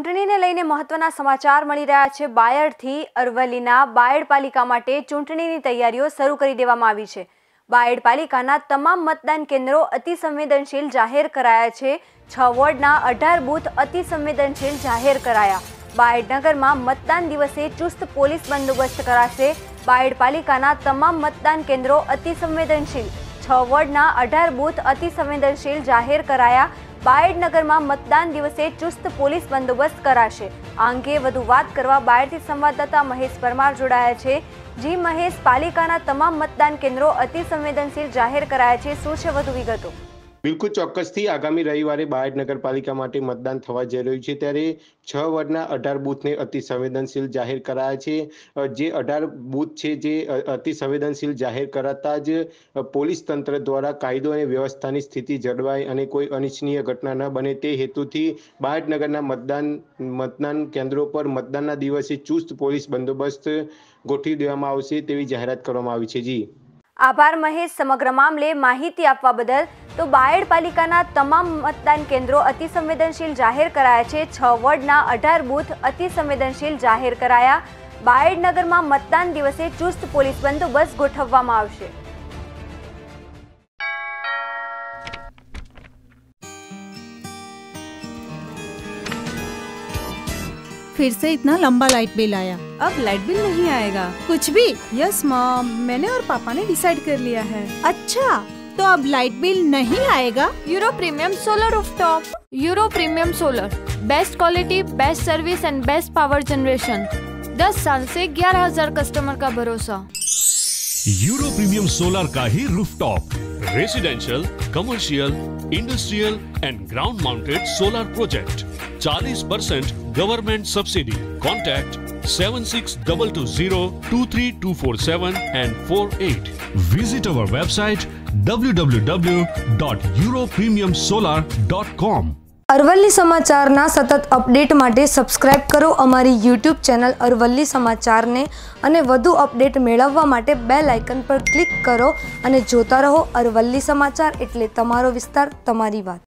ચૂંટણીને લઈને મહત્વના સમાચાર મળી રહ્યા છે। બાયડથી અરવલ્લીના બાયડ પાલિકા માટે ચૂંટણીની તૈયારીઓ શરૂ કરી દેવામાં આવી છે। બાયડ પાલિકાના તમામ મતદાન કેન્દ્રો અતિ સંવેદનશીલ જાહેર કરાયા છે। 6 વોર્ડના 18 બૂથ અતિ સંવેદનશીલ જાહેર કરાયા। બાયડ નગરમાં મતદાન દિવસે ચુસ્ત પોલીસ બંદોબસ્ત કરાશે। બાયડ પાલિકાના તમામ મતદાન કેન્દ્રો અતિ સંવેદનશીલ, 6 વોર્ડના 18 બૂથ અતિ સંવેદનશીલ જાહેર કરાયા। બાયડ નગરમાં મતદાન દિવસે ચુસ્ત પોલીસ બંદોબસ્ત કરાશે। આ અંગે વધુ વાત કરવા બાયડથી સંવાદદાતા મહેશ પરમાર જોડાયા છે। જી મહેશ, પાલિકાના તમામ મતદાન કેન્દ્રો અતિ સંવેદનશીલ જાહેર કરાયા છે, શું છે વધુ વિગતો? બિલકુલ ચોક્કસથી આગામી રવિવારે બાયડ નગરપાલિકા માટે મતદાન થવા જઈ રહ્યું છે, ત્યારે 6 વોર્ડના 18 બૂથને અતિ સંવેદનશીલ જાહેર કરાયા છે। જે 18 બૂથ છે જે અતિ સંવેદનશીલ જાહેર કરાતા જ પોલીસ તંત્ર દ્વારા કાયદો અને વ્યવસ્થાની સ્થિતિ જળવાય અને કોઈ અનિચ્છનીય ઘટના ન બને તે હેતુથી બાયડ નગરના મતદાન કેન્દ્રો પર મતદાનના દિવસે ચુસ્ત પોલીસ બંદોબસ્ત ગોઠવી દેવામાં આવશે તેવી જાહેરાત કરવામાં આવી છે। જી આભાર મહેશ, સમગ્ર મામલે માહિતી આપવા બદલ। તો બાયડ પાલિકાના તમામ મતદાન કેન્દ્રો અતિ સંવેદનશીલ જાહેર કરાયા છે। 6 વોર્ડના 18 બૂથ અતિ સંવેદનશીલ જાહેર કરાયા। બાયડ નગરમાં મતદાન દિવસે ચુસ્ત પોલીસ બંદોબસ્ત ગોઠવવામાં આવશે। फिर से इतना लंबा लाइट बिल आया। अब लाइट बिल नहीं आएगा। कुछ भी? यस मॉम, मैंने और पापा ने डिसाइड कर लिया है। अच्छा, तो अब लाइट बिल नहीं आएगा? Euro premium solar rooftop. Euro premium solar, best quality, best service and best power generation. 10 साल से 11,000 कस्टमर का भरोसा। यूरो प्रीमियम सोलर का ही rooftop, residential, commercial, industrial and ground mounted solar project. 40% government subsidy. Contact 7622023247 and 48. Visit our website www.europremiumsolar.com. Aravalli સમાચારના સતત update માટે subscribe કરો અમારી યુટ્યુબ ચેનલ અરવલ્લી સમાચારને અને વધુ અપડેટ મેળવવા માટે બેલ આઇકન પર ક્લિક કરો અને જોતા રહો અરવલ્લી સમાચાર, એટલે તમારો વિસ્તાર, તમારી વાત।